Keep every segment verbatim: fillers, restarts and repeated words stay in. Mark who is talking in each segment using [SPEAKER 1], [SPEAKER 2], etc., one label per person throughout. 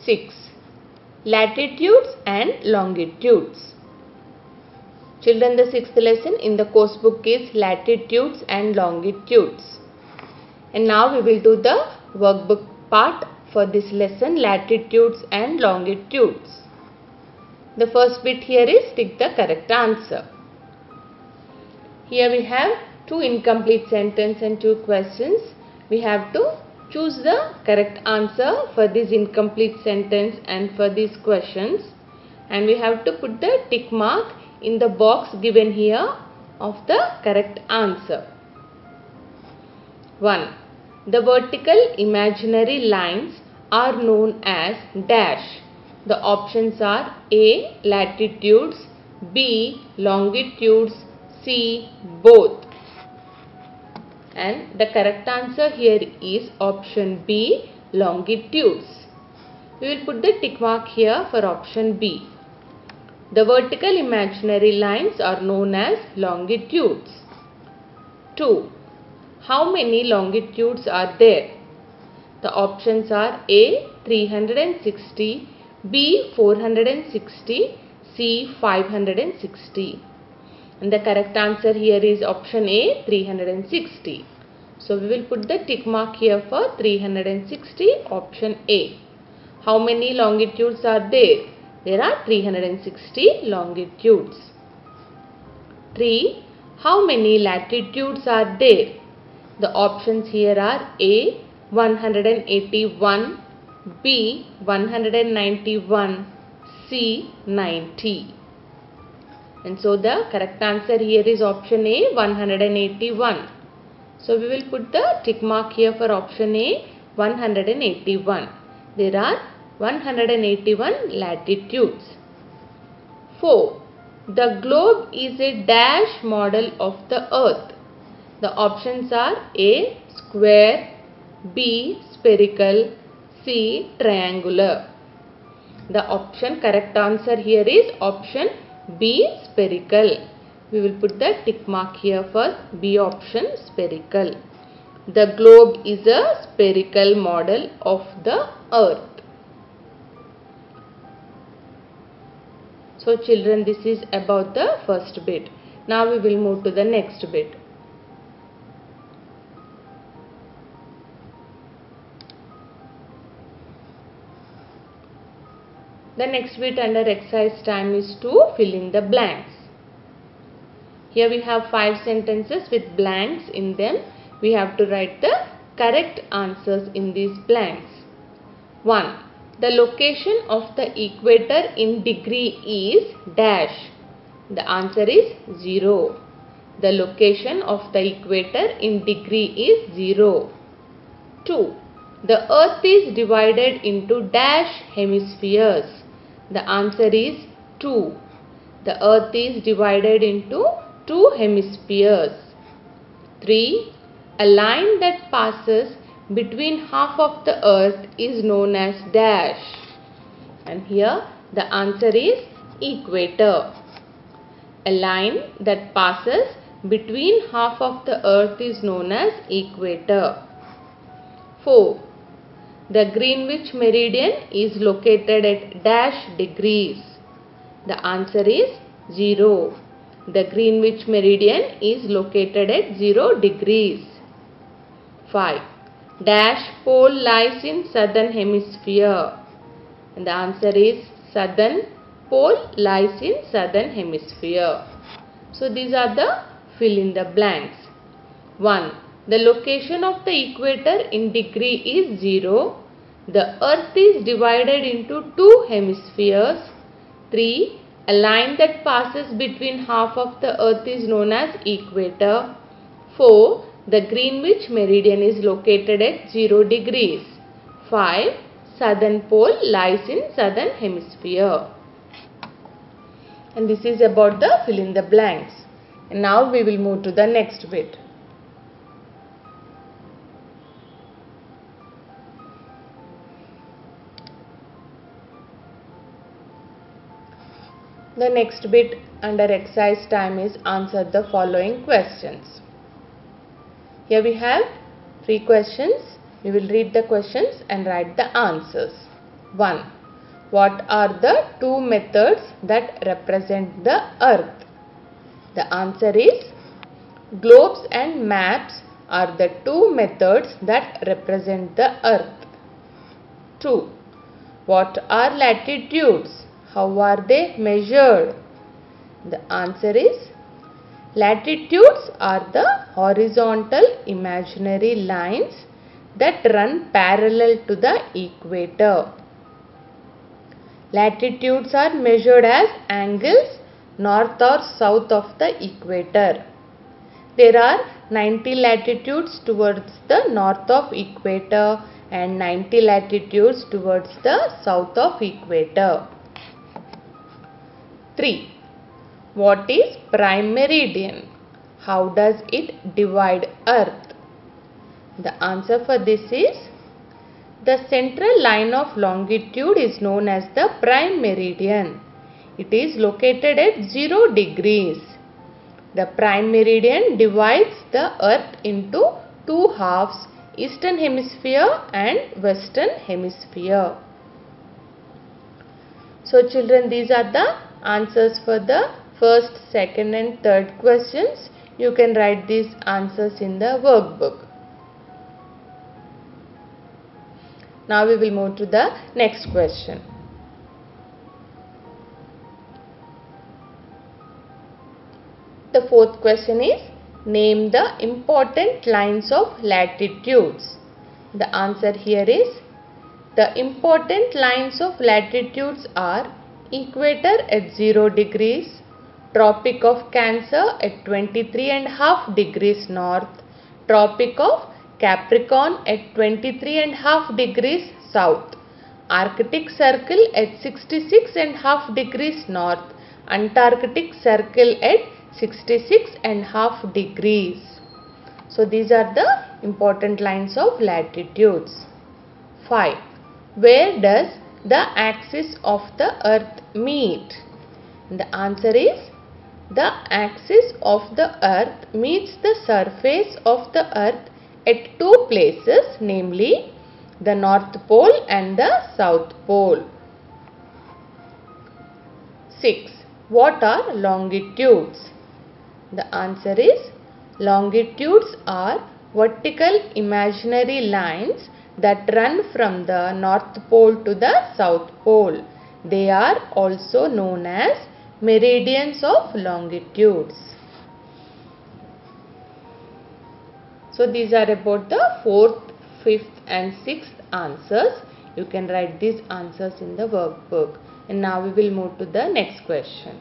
[SPEAKER 1] six. Latitudes and longitudes. Children, the sixth lesson in the course book is latitudes and longitudes. And now we will do the workbook part for this lesson, latitudes and longitudes. The first bit here is tick the correct answer. Here we have two incomplete sentences and two questions. We have to choose the correct answer for this incomplete sentence and for these questions. And we have to put the tick mark in the box given here of the correct answer. one. The vertical imaginary lines are known as dash. The options are A. Latitudes, B. Longitudes, C. Both. And the correct answer here is option B. Longitudes. We will put the tick mark here for option B. The vertical imaginary lines are known as longitudes. two. How many longitudes are there? The options are A. three hundred sixty, B. four hundred sixty, C. five hundred sixty. And the correct answer here is option A. three hundred sixty. So we will put the tick mark here for three hundred sixty, option A. How many longitudes are there? There are three hundred sixty longitudes. three. How many latitudes are there? The options here are A. one hundred eighty-one, B. one hundred ninety-one, C. ninety. And so the correct answer here is option A. one hundred eighty-one. So we will put the tick mark here for option A. one hundred eighty-one. There are one hundred eighty-one latitudes. four. The globe is a dash model of the earth. The options are A. Square, B. Spherical, C. Triangular. The option correct answer here is option B. Spherical. We will put the tick mark here for B option, spherical. The globe is a spherical model of the earth. So children, this is about the first bit. Now we will move to the next bit. The next bit under exercise time is to fill in the blanks. Here we have five sentences with blanks in them. We have to write the correct answers in these blanks. one. The location of the equator in degree is dash. The answer is zero. The location of the equator in degree is zero. two. The earth is divided into dash hemispheres. The answer is two. The earth is divided into two hemispheres. three. A line that passes between half of the earth is known as dash. And here the answer is equator. A line that passes between half of the earth is known as equator. four. The Greenwich meridian is located at dash degrees. The answer is zero. The Greenwich meridian is located at zero degrees. five. Dash pole lies in southern hemisphere. And the answer is southern pole lies in southern hemisphere. So these are the fill in the blanks. one. The location of the equator in degree is zero. The earth is divided into two hemispheres. three. A line that passes between half of the earth is known as equator. four. The Greenwich meridian is located at zero degrees. five. Southern pole lies in southern hemisphere. And this is about the fill in the blanks. And now we will move to the next bit. The next bit under exercise time is answer the following questions. Here we have three questions. We will read the questions and write the answers. one. What are the two methods that represent the earth? The answer is globes and maps are the two methods that represent the earth. two. What are latitudes? How are they measured? The answer is latitudes are the horizontal imaginary lines that run parallel to the equator. Latitudes are measured as angles north or south of the equator. There are ninety latitudes towards the north of equator and ninety latitudes towards the south of equator. three. What is prime meridian? How does it divide earth? The answer for this is the central line of longitude is known as the prime meridian. It is located at zero degrees. The prime meridian divides the earth into two halves, eastern hemisphere and western hemisphere. So children, these are the answers for the first, second and third questions. You can write these answers in the workbook. Now we will move to the next question. The fourth question is, name the important lines of latitudes. The answer here is, the important lines of latitudes are equator at zero degrees, Tropic of Cancer at twenty-three and a half degrees north, Tropic of Capricorn at twenty-three and a half degrees south, Arctic Circle at sixty-six and a half degrees north, Antarctic Circle at sixty-six and a half degrees. So these are the important lines of latitudes. five. Where does the axis of the earth meet? The answer is, the axis of the earth meets the surface of the earth at two places, namely the North Pole and the South Pole. six. What are longitudes? The answer is, longitudes are vertical imaginary lines that run from the North Pole to the South Pole. They are also known as meridians of longitudes. So these are about the fourth, fifth and sixth answers. You can write these answers in the workbook. And now we will move to the next question.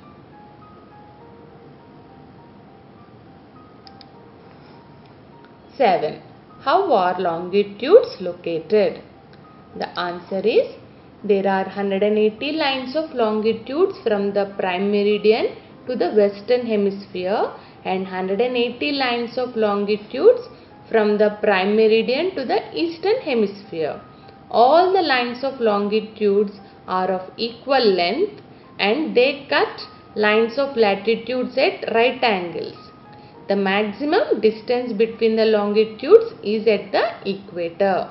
[SPEAKER 1] seven. How are longitudes located? The answer is, there are one hundred eighty lines of longitudes from the prime meridian to the western hemisphere and one hundred eighty lines of longitudes from the prime meridian to the eastern hemisphere. All the lines of longitudes are of equal length and they cut lines of latitudes at right angles. The maximum distance between the longitudes is at the equator.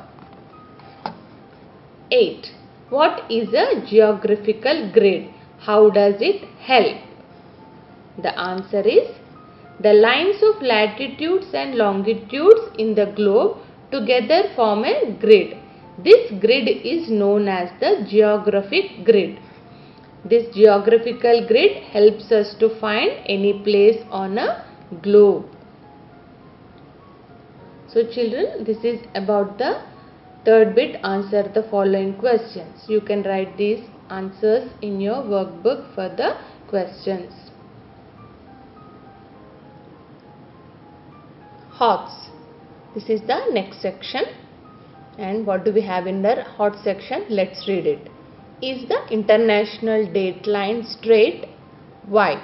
[SPEAKER 1] eight. What is a geographical grid? How does it help? The answer is, the lines of latitudes and longitudes in the globe together form a grid. This grid is known as the geographic grid. This geographical grid helps us to find any place on a globe. So children, this is about the third bit. Answer the following questions. You can write these answers in your workbook for the questions. Hots. This is the next section. And what do we have in the hot section? Let's read it. Is the international date line straight? Why?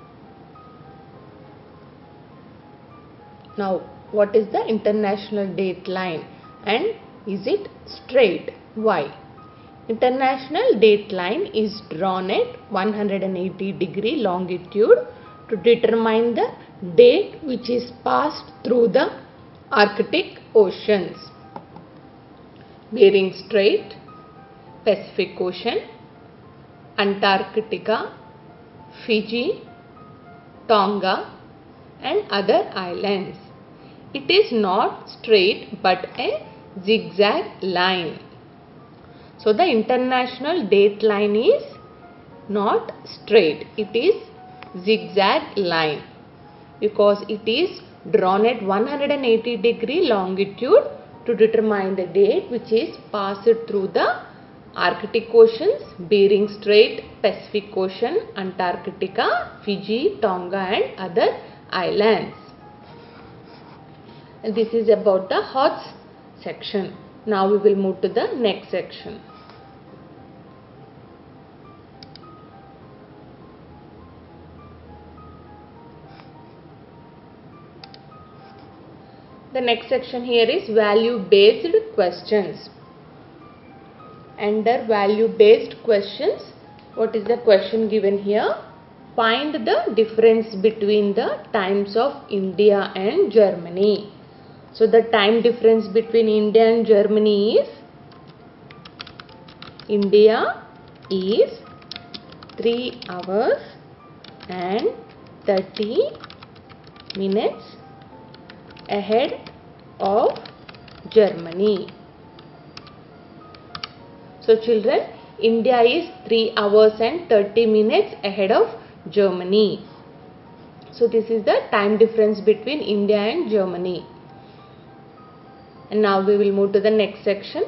[SPEAKER 1] Now, what is the international date line and is it straight? Why? International date line is drawn at one hundred eighty degree longitude to determine the date which is passed through the Arctic oceans. Bering Strait, Pacific Ocean, Antarctica, Fiji, Tonga and other islands. It is not straight but a zigzag line. So the international date line is not straight, it is zigzag line because it is drawn at one hundred eighty degree longitude to determine the date which is passed through the Arctic Oceans, Bering Strait, Pacific Ocean, Antarctica, Fiji, Tonga and other islands. And this is about the H O T S section. Now we will move to the next section. The next section here is value based questions. Under value based questions, what is the question given here? Find the difference between the times of India and Germany. So the time difference between India and Germany is, India is three hours and thirty minutes ahead of Germany. So children, India is three hours and thirty minutes ahead of Germany. So this is the time difference between India and Germany. And now we will move to the next section.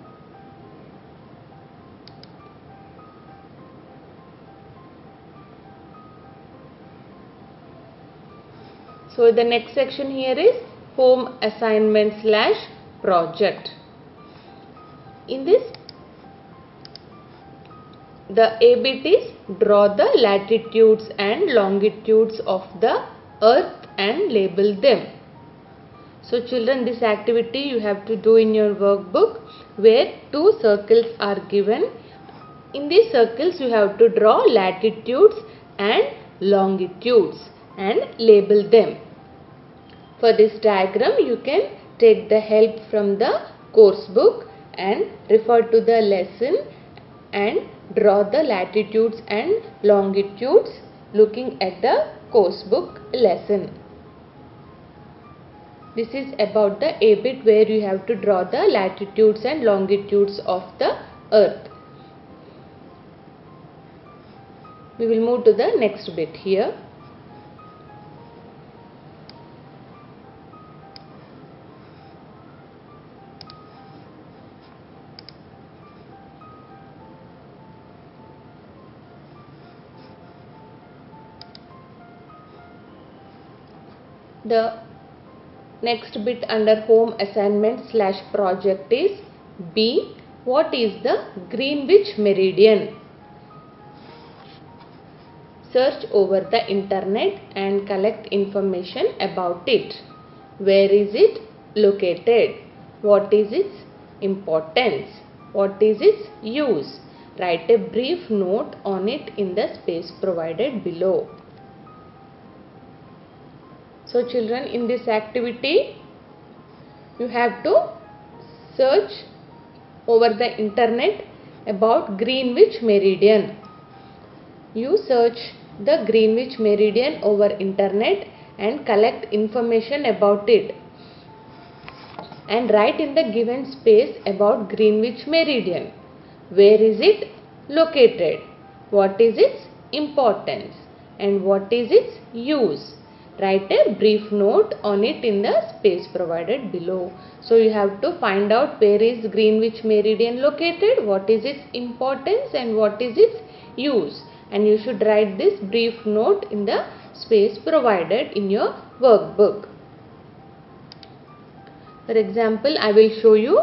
[SPEAKER 1] So the next section here is home assignment slash project. In this, the A bit is draw the latitudes and longitudes of the earth and label them. So children, this activity you have to do in your workbook where two circles are given. In these circles you have to draw latitudes and longitudes and label them. For this diagram you can take the help from the course book and refer to the lesson and draw the latitudes and longitudes looking at the course book lesson. This is about the A bit where you have to draw the latitudes and longitudes of the earth. We will move to the next bit here. The next bit under home assignment slash project is B. What is the Greenwich Meridian? Search over the internet and collect information about it. Where is it located? What is its importance? What is its use? Write a brief note on it in the space provided below. So children, in this activity you have to search over the internet about Greenwich Meridian. You search the Greenwich Meridian over internet and collect information about it and write in the given space about Greenwich Meridian. Where is it located? What is its importance and what is its use? Write a brief note on it in the space provided below. So you have to find out where is Greenwich Meridian located, what is its importance and what is its use. And you should write this brief note in the space provided in your workbook. For example, I will show you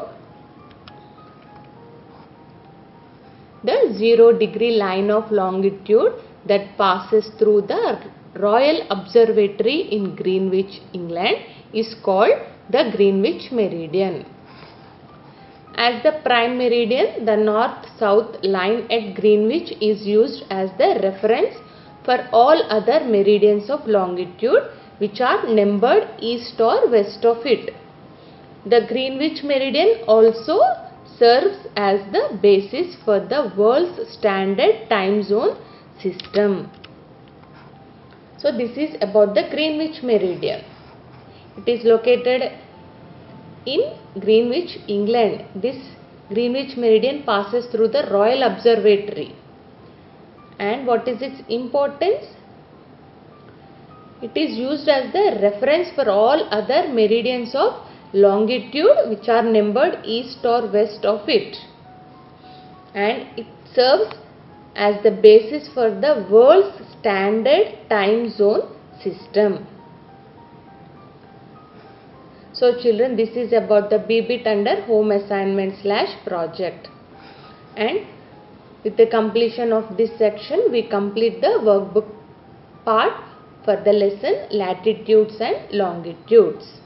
[SPEAKER 1] the zero degree line of longitude that passes through the Royal Observatory in Greenwich, England is called the Greenwich Meridian. As the prime meridian, the north-south line at Greenwich is used as the reference for all other meridians of longitude which are numbered east or west of it. The Greenwich Meridian also serves as the basis for the world's standard time zone system. So this is about the Greenwich meridian. It is located in Greenwich, England. This Greenwich meridian passes through the Royal Observatory. And what is its importance? It is used as the reference for all other meridians of longitude which are numbered east or west of it. And it serves as the basis for the world's standard time zone system. So children, this is about the B B I T under home assignment slash project. And with the completion of this section, we complete the workbook part for the lesson latitudes and longitudes.